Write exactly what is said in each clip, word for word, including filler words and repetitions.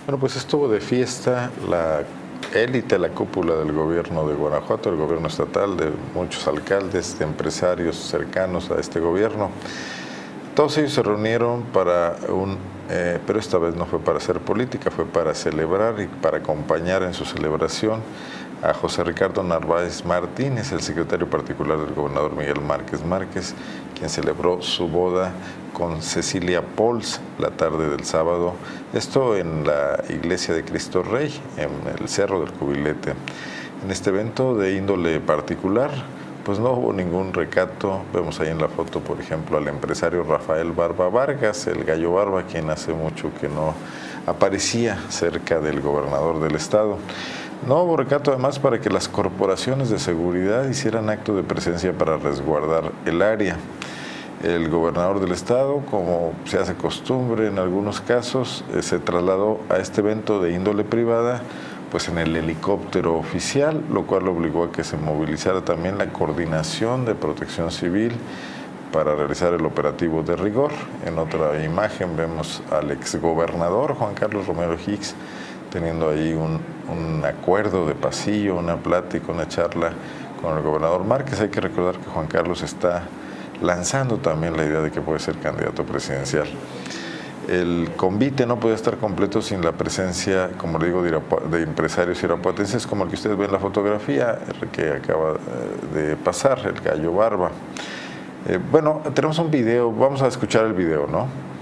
Bueno, pues estuvo de fiesta la élite, la cúpula del gobierno de Guanajuato, el gobierno estatal, de muchos alcaldes, de empresarios cercanos a este gobierno. Todos ellos se reunieron para un, eh, pero esta vez no fue para hacer política, fue para celebrar y para acompañar en su celebración a José Ricardo Narváez Martínez, el secretario particular del gobernador Miguel Márquez Márquez, quien celebró su boda con Cecilia Pols la tarde del sábado, esto en la iglesia de Cristo Rey, en el Cerro del Cubilete. En este evento de índole particular, pues no hubo ningún recato. Vemos ahí en la foto, por ejemplo, al empresario Rafael Barba Vargas, el Gallo Barba, quien hace mucho que no aparecía cerca del gobernador del estado. No hubo recato además para que las corporaciones de seguridad hicieran acto de presencia para resguardar el área. El gobernador del estado, como se hace costumbre en algunos casos, eh, se trasladó a este evento de índole privada pues en el helicóptero oficial, lo cual obligó a que se movilizara también la Coordinación de Protección Civil para realizar el operativo de rigor. En otra imagen vemos al exgobernador Juan Carlos Romero Hicks teniendo ahí un, un acuerdo de pasillo, una plática, una charla con el gobernador Márquez. Hay que recordar que Juan Carlos está lanzando también la idea de que puede ser candidato presidencial. El convite no puede estar completo sin la presencia, como le digo, de, de empresarios irapuatenses, como el que ustedes ven en la fotografía, el que acaba de pasar, el Gallo Barba. Eh, bueno, tenemos un video, vamos a escuchar el video, ¿no?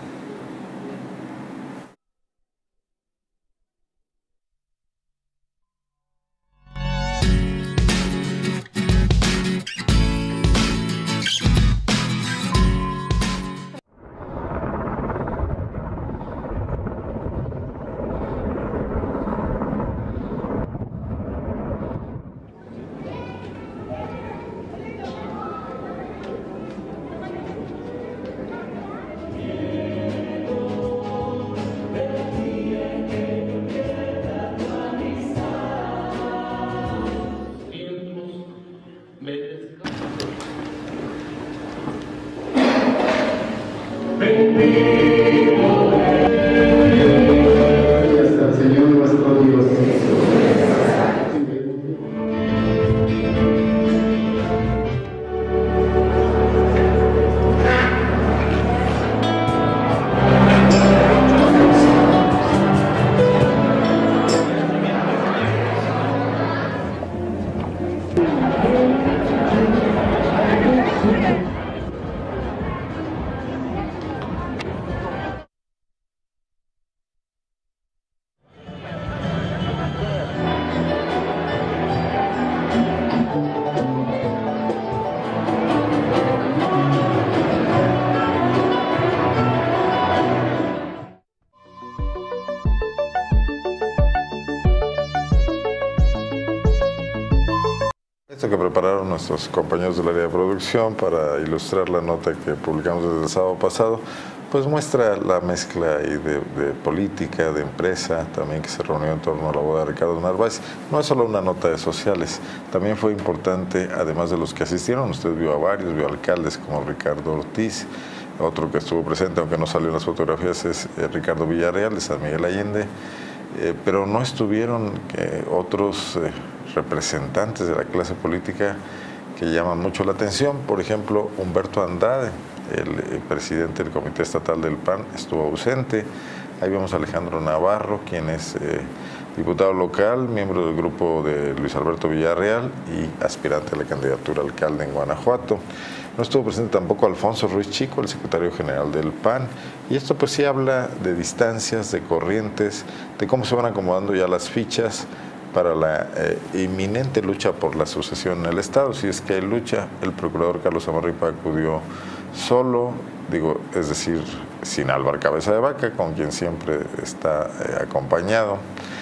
Esto que prepararon nuestros compañeros del área de producción para ilustrar la nota que publicamos desde el sábado pasado, pues muestra la mezcla ahí de, de política, de empresa, también que se reunió en torno a la boda de Ricardo Narváez. No es solo una nota de sociales, también fue importante, además de los que asistieron, usted vio a varios, vio alcaldes como Ricardo Ortiz, otro que estuvo presente, aunque no salió en las fotografías, es eh, Ricardo Villarreal de San Miguel Allende, eh, pero no estuvieron eh, otros eh, representantes de la clase política que llaman mucho la atención. Por ejemplo, Humberto Andrade, el, el presidente del Comité Estatal del P A N, estuvo ausente. Ahí vemos a Alejandro Navarro, quien es eh, diputado local, miembro del grupo de Luis Alberto Villarreal y aspirante a la candidatura a alcalde en Guanajuato. No estuvo presente tampoco Alfonso Ruiz Chico, el secretario general del P A N. Y esto pues sí habla de distancias, de corrientes, de cómo se van acomodando ya las fichas para la eh, inminente lucha por la sucesión en el Estado. Si es que hay lucha, el procurador Carlos Amarripa acudió solo, digo, es decir, sin Álvaro Cabeza de Vaca, con quien siempre está eh, acompañado.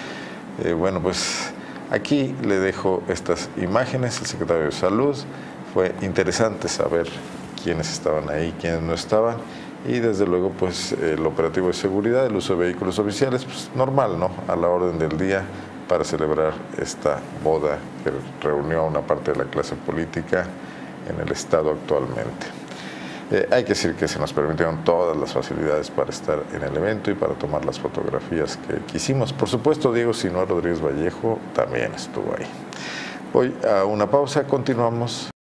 Eh, bueno, pues aquí le dejo estas imágenes, el secretario de Salud. Fue interesante saber quiénes estaban ahí, quiénes no estaban. Y desde luego, pues el operativo de seguridad, el uso de vehículos oficiales, pues normal, ¿no? A la orden del día, para celebrar esta boda que reunió a una parte de la clase política en el Estado actualmente. Eh, hay que decir que se nos permitieron todas las facilidades para estar en el evento y para tomar las fotografías que quisimos. Por supuesto, Diego Sinúa Rodríguez Vallejo también estuvo ahí. Voy a una pausa, continuamos.